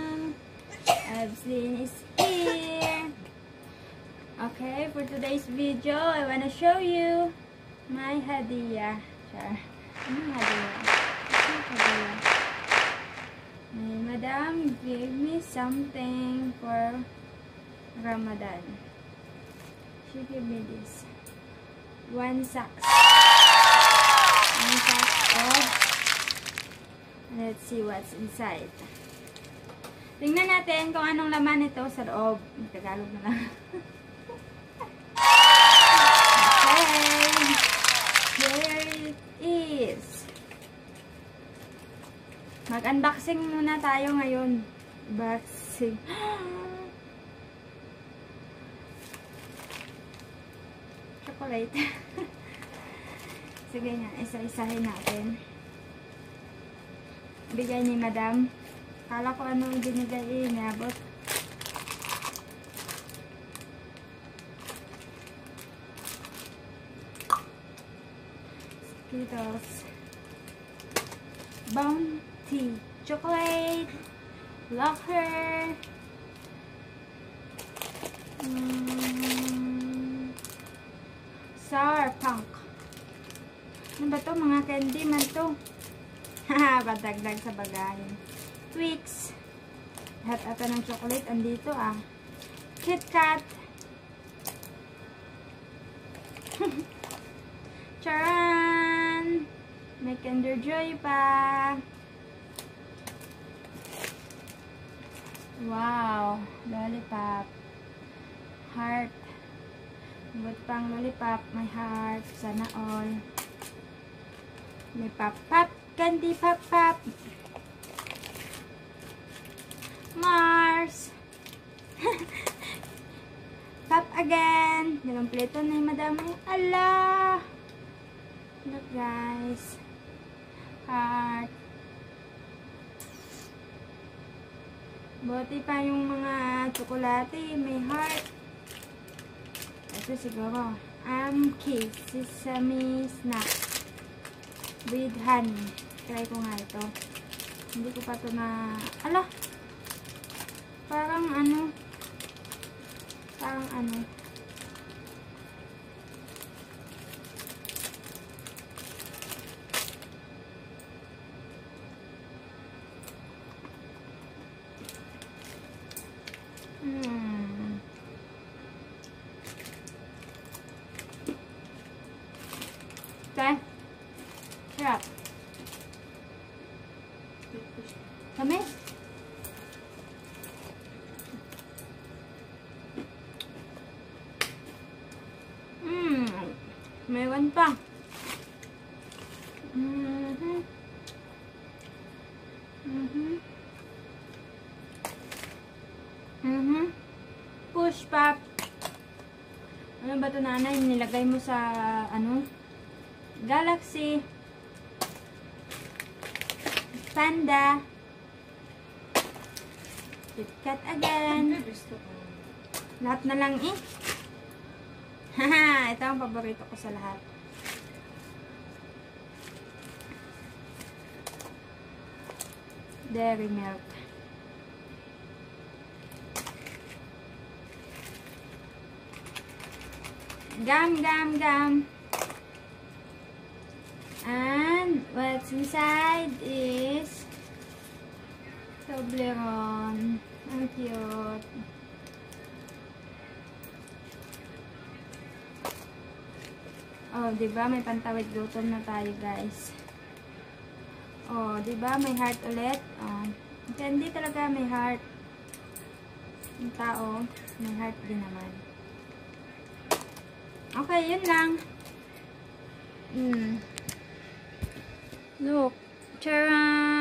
Evelyn is here. Okay, for today's video, I wanna show you my hadiah. Char. Hadiah? My madam gave me something for Ramadan. She gave me this. One sack of, let's see what's inside. Tingnan natin kung anong laman ito sa loob. Tagalog na lang. Okay. Here it is. Mag-unboxing muna tayo ngayon. Unboxing. Chocolate. Sige nga, isa-isahin natin. Bigay ni madam. Kala ko ano yung binigay, niabot. Skittles. Bounty. Chocolate. Love her. Sour Punk. Ano ba to? Mga candy man to. Haha, badagdag sa bagahin. Twix. Lahat ata ng chocolate andito ah. Kit Kat. Charan. May Kinder Joy pa. Wow. Lollipop. Heart. But pang lollipop. May heart. Sana all. May pop-pop. Candy pop-pop. Mars. Pop again. Nagumpleto na yung madami. Allah. Look guys. Heart. Buti pa yung mga tsokolate. May heart. Ito siguro. Kiss. Sesame snack. With honey. Try ko nga ito. Hindi ko pa ito na... Ala! Parang ano. Okay. Sarap. Kami? Mayroon pa. Push pop. Ano ba ito nanay? Nilagay mo sa ano? Galaxy. Panda. KitKat again. Lahat na lang eh. Haha, ito ang paborito ko sa lahat. Dairy milk. Gum. And what's inside is Toblerone. Ang cute. Oh, diba? May pantawid gutom na tayo, guys. Oh, diba? May heart ulit. Oh, candy talaga may heart. Yung tao, may heart din naman. Okay, yun lang. Look. Charan!